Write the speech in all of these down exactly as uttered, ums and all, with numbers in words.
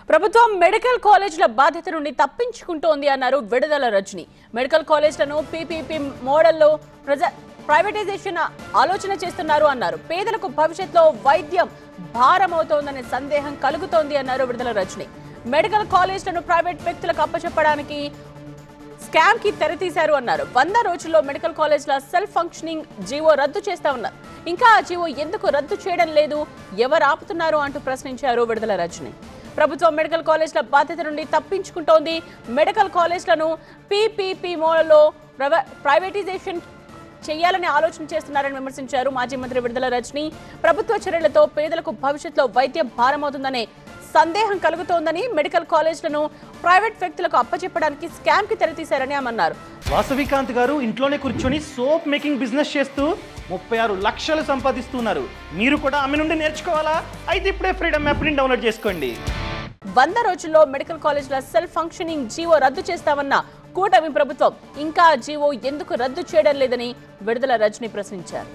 ప్రభుత్వం మెడికల్ కాలేజీల బాధ్యత నుండి తప్పించుకుంటోంది అన్నారు విడుదల రజని. మెడికల్ కాలేజీలను పీపీపీ మోడల్లో ప్రైవేటైజేషన్ ఆలోచన చేస్తున్నారు అన్నారు. పేదలకు భవిష్యత్తులో వైద్యం భారం అవుతోందనే సందేహం కలుగుతోంది అన్నారు విడుదల రజని. మెడికల్ కాలేజీలను ప్రైవేట్ వ్యక్తులకు అప్పచెప్పడానికి స్కామ్ కి తెరతీశారు అన్నారు. వంద రోజుల్లో మెడికల్ కాలేజీల సెల్ఫ్ ఫంక్షనింగ్ జీవో రద్దు చేస్తామన్నారు. ఇంకా ఆ జీవో ఎందుకు రద్దు చేయడం లేదు, ఎవరు ఆపుతున్నారు అంటూ ప్రశ్నించారు విడుదల రజని. ప్రభుత్వం మెడికల్ కాలేజీల బాధ్యత నుండి తప్పించుకుంటోంది. మెడికల్ కాలేజీలను పీపీపీ మోడల్లో ప్రైవేటైజేషన్ చేయాలని ఆలోచన చేస్తున్నారని విమర్శించారు మాజీ మంత్రి విడుదల రజని. ప్రభుత్వ చర్యలతో పేదలకు భవిష్యత్తులో వైద్యం భారమవుతుందనే సందేహం కలుగుతోందని, మెడికల్ కాలేజీలను ప్రైవేట్ వ్యక్తులకు అప్పచెప్పడానికి స్కామ్ కి తెరతీశారని అన్నారు. వాసవికాంత్ గారు ఇంట్లోనే కూర్చొని సోప్ మేకింగ్ బిజినెస్ చేస్తూ ముప్పై ఆరు లక్షలు సంపాదిస్తున్నారు. మీరు కూడా ఆమె నుండి నేర్చుకోవాలా? అయితే ఇప్పుడే ఫ్రీడమ్ యాప్ ని డౌన్లోడ్ చేసుకోండి. వంద రోజుల్లో మెడికల్ కాలేజీల సెల్ఫ్ ఫంక్షనింగ్ జీవో రద్దు చేస్తామన్న కూటమి ప్రభుత్వం ఇంకా జీవో ఎందుకు రద్దు చేయడం లేదని విడుదల రజని ప్రశ్నించారు.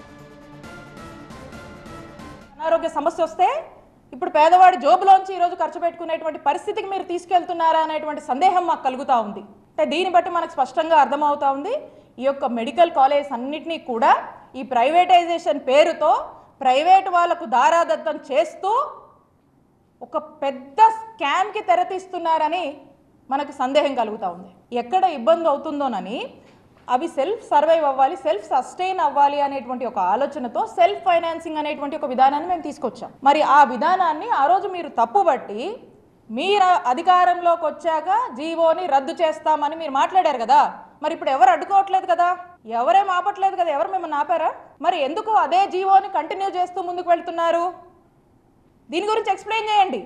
అనారోగ్య సమస్య వస్తే ఇప్పుడు పేదవాడి జోబులోంచి ఈరోజు ఖర్చు పెట్టుకునేటువంటి పరిస్థితికి మీరు తీసుకెళ్తున్నారా అనేటువంటి సందేహం మాకు కలుగుతూ ఉంది. అంటే దీన్ని బట్టి మనకు స్పష్టంగా అర్థమవుతా ఉంది, ఈ యొక్క మెడికల్ కాలేజ్ అన్నిటినీ కూడా ఈ ప్రైవేటైజేషన్ పేరుతో ప్రైవేట్ వాళ్లకు దారాదత్తం చేస్తూ ఒక పెద్ద స్కామ్కి తెరతీస్తున్నారని మనకు సందేహం కలుగుతూ ఉంది. ఎక్కడ ఇబ్బంది అవుతుందోనని అవి సెల్ఫ్ సర్వైవ్ అవ్వాలి, సెల్ఫ్ సస్టైన్ అవ్వాలి అనేటువంటి ఒక ఆలోచనతో సెల్ఫ్ ఫైనాన్సింగ్ అనేటువంటి ఒక విధానాన్ని మేము తీసుకొచ్చాం. మరి ఆ విధానాన్ని ఆ రోజు మీరు తప్పుబట్టి మీరు అధికారంలోకి వచ్చాక జీవోని రద్దు చేస్తామని మీరు మాట్లాడారు కదా. మరి ఇప్పుడు ఎవరు అడ్డుకోవట్లేదు కదా, ఎవరేం ఆపట్లేదు కదా, ఎవరు మిమ్మల్ని ఆపారా? మరి ఎందుకు అదే జీవోని కంటిన్యూ చేస్తూ ముందుకు వెళ్తున్నారు? దీని గురించి ఎక్స్ప్లెయిన్ చేయండి.